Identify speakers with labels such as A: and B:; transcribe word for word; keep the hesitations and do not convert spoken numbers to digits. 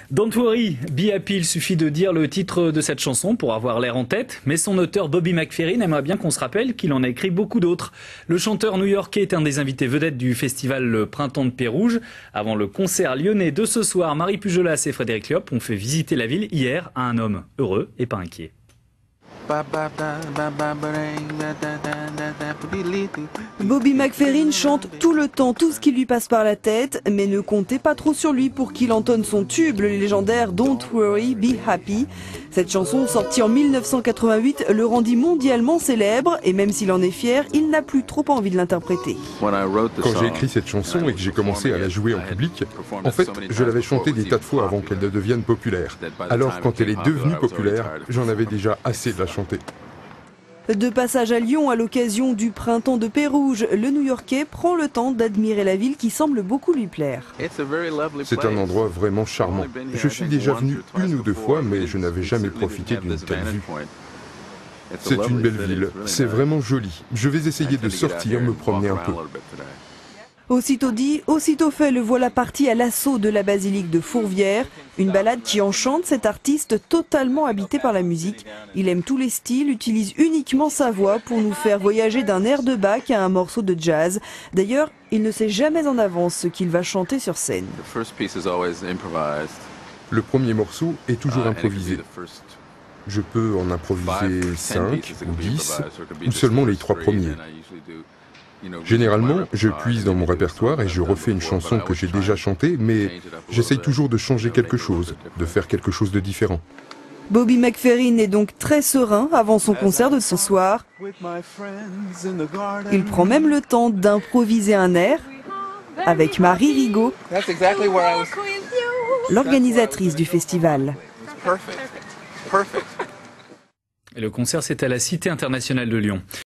A: Don't worry, be happy, il suffit de dire le titre de cette chanson pour avoir l'air en tête, mais son auteur Bobby McFerrin aimerait bien qu'on se rappelle qu'il en a écrit beaucoup d'autres. Le chanteur new-yorkais est un des invités vedettes du festival Le Printemps de Pérouge. Avant le concert lyonnais de ce soir, Marie Pujolas et Frédéric Liop ont fait visiter la ville hier à un homme heureux et pas inquiet.
B: Bobby McFerrin chante tout le temps tout ce qui lui passe par la tête, mais ne comptez pas trop sur lui pour qu'il entonne son tube, le légendaire Don't Worry, Be Happy. Cette chanson, sortie en mille neuf cent quatre-vingt-huit, le rendit mondialement célèbre, et même s'il en est fier, il n'a plus trop envie de l'interpréter.
C: Quand j'ai écrit cette chanson et que j'ai commencé à la jouer en public, en fait, je l'avais chantée des tas de fois avant qu'elle ne devienne populaire. Alors quand elle est devenue populaire, j'en avais déjà assez de la chanter.
B: De passage à Lyon à l'occasion du Printemps de Pérouge, le New-Yorkais prend le temps d'admirer la ville qui semble beaucoup lui plaire.
C: C'est un endroit vraiment charmant. Je suis déjà venu une ou deux fois, mais je n'avais jamais profité d'une telle vue. C'est une belle ville, c'est vraiment joli. Je vais essayer de sortir, me promener un peu.
B: Aussitôt dit, aussitôt fait, le voilà parti à l'assaut de la basilique de Fourvière. Une balade qui enchante cet artiste totalement habité par la musique. Il aime tous les styles, utilise uniquement sa voix pour nous faire voyager d'un air de Bach à un morceau de jazz. D'ailleurs, il ne sait jamais en avance ce qu'il va chanter sur scène.
C: Le premier morceau est toujours improvisé. Je peux en improviser cinq ou dix, ou seulement les trois premiers. Généralement, je puise dans mon répertoire et je refais une chanson que j'ai déjà chantée, mais j'essaye toujours de changer quelque chose, de faire quelque chose de différent.
B: Bobby McFerrin est donc très serein avant son concert de ce soir. Il prend même le temps d'improviser un air avec Marie Rigaud, l'organisatrice du festival.
A: Et le concert, c'est à la Cité internationale de Lyon.